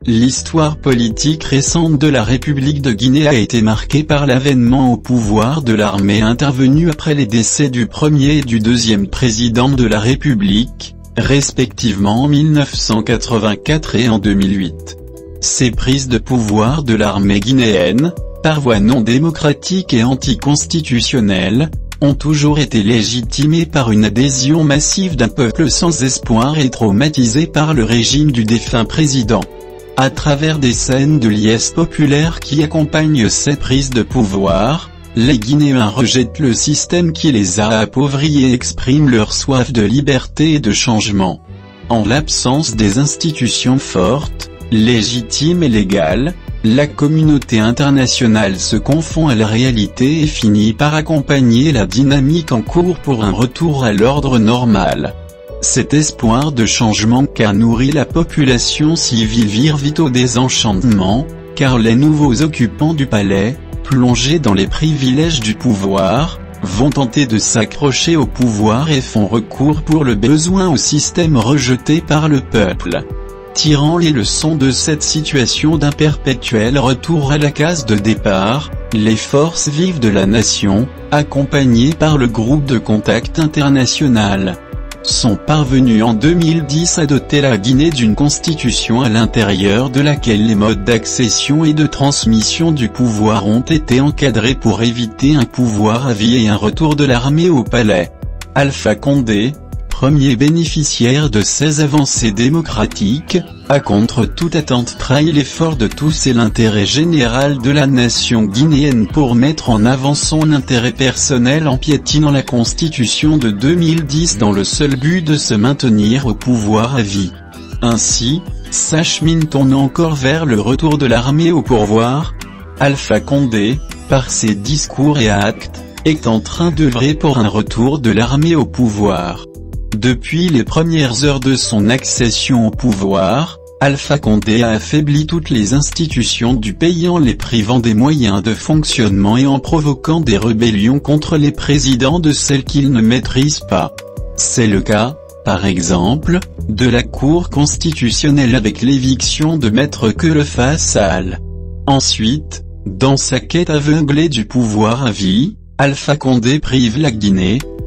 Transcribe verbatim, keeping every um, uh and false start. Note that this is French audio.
L'histoire politique récente de la République de Guinée a été marquée par l'avènement au pouvoir de l'armée intervenue après les décès du premier et du deuxième président de la République, respectivement en mille neuf cent quatre-vingt-quatre et en deux mille huit. Ces prises de pouvoir de l'armée guinéenne, par voie non démocratique et anticonstitutionnelle, ont toujours été légitimées par une adhésion massive d'un peuple sans espoir et traumatisé par le régime du défunt président. À travers des scènes de liesse populaire qui accompagnent ces prises de pouvoir, les Guinéens rejettent le système qui les a appauvris et expriment leur soif de liberté et de changement. En l'absence des institutions fortes, légitimes et légales, la communauté internationale se confond à la réalité et finit par accompagner la dynamique en cours pour un retour à l'ordre normal. Cet espoir de changement qu'a nourri la population civile vire vite au désenchantement, car les nouveaux occupants du palais, plongés dans les privilèges du pouvoir, vont tenter de s'accrocher au pouvoir et font recours pour le besoin au système rejeté par le peuple. Tirant les leçons de cette situation d'un perpétuel retour à la case de départ, les forces vives de la nation, accompagnées par le groupe de contact international, sont parvenus en deux mille dix à doter la Guinée d'une constitution à l'intérieur de laquelle les modes d'accession et de transmission du pouvoir ont été encadrés pour éviter un pouvoir à vie et un retour de l'armée au palais. Alpha Condé, premier bénéficiaire de ces avancées démocratiques, a contre toute attente trahi l'effort de tous et l'intérêt général de la nation guinéenne pour mettre en avant son intérêt personnel en piétinant la constitution de deux mille dix dans le seul but de se maintenir au pouvoir à vie. Ainsi, s'achemine-t-on encore vers le retour de l'armée au pouvoir? Alpha Condé, par ses discours et actes, est en train d'œuvrer pour un retour de l'armée au pouvoir. Depuis les premières heures de son accession au pouvoir, Alpha Condé a affaibli toutes les institutions du pays en les privant des moyens de fonctionnement et en provoquant des rébellions contre les présidents de celles qu'il ne maîtrise pas. C'est le cas, par exemple, de la Cour constitutionnelle avec l'éviction de Maître Khalifa Sall. Ensuite, dans sa quête aveuglée du pouvoir à vie, Alpha Condé prive la Guinée,